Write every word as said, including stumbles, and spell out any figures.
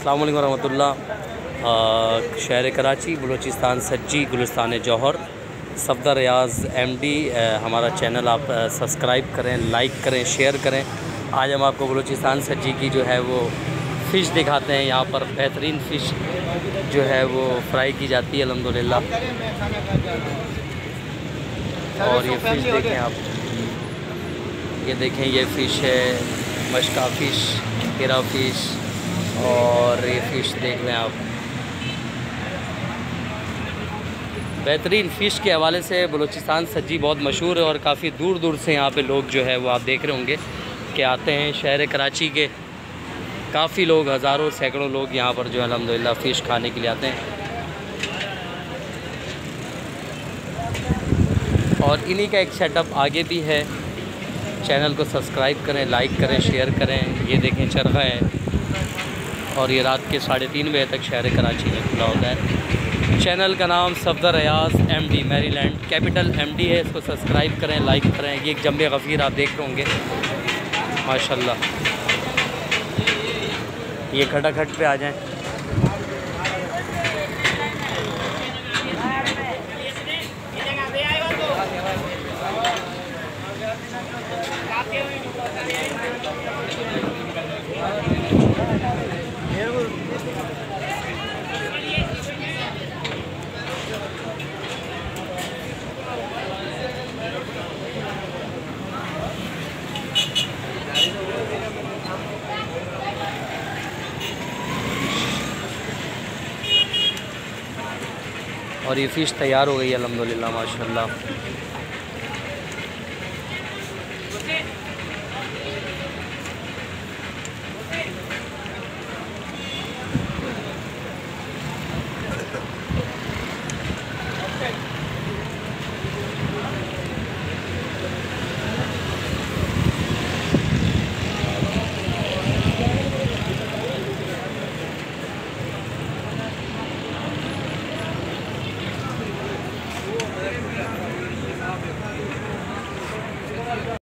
अस्सलाम वालेकुम रहमतुल्लाह। शहर कराची, बलूचिस्तान, सज्जी, गुलिस्तान जौहर, सफदर रियाज़ एमडी। हमारा चैनल आप सब्सक्राइब करें, लाइक करें, शेयर करें। आज हम आपको बलूचिस्तान सज्जी की जो है वो फ़िश दिखाते हैं। यहाँ पर बेहतरीन फ़िश जो है वो फ्राई की जाती है अल्हम्दुलिल्लाह। और ये फ़िश देखें आप, ये देखें ये फ़िश है मशका फ़िश, हीरा फ़िश, और ये फ़िश देख लें आप। बेहतरीन फ़िश के हवाले से बलूचिस्तान सज्जी बहुत मशहूर है और काफ़ी दूर दूर से यहाँ पे लोग जो है वो आप देख रहे होंगे कि आते हैं। शहर कराची के काफ़ी लोग, हज़ारों सैकड़ों लोग यहाँ पर जो है अल्हम्दुलिल्लाह फ़िश खाने के लिए आते हैं। और इन्हीं का एक सेटअप आगे भी है। चैनल को सब्सक्राइब करें, लाइक करें, शेयर करें। ये देखें चरखा है और ये रात के साढ़े तीन बजे तक शहर कराची में खुला होता है। चैनल का नाम Safdar Riyaz MD, Maryland capital MD है। इसको सब्सक्राइब करें, लाइक करें। ये एक जंबे गफ़ीर आप देख रहे होंगे माशाल्लाह। ये खटाखट पे आ जाएं। और ये फ़िश तैयार हो गई है अल्हम्दुलिल्लाह माशाल्लाह।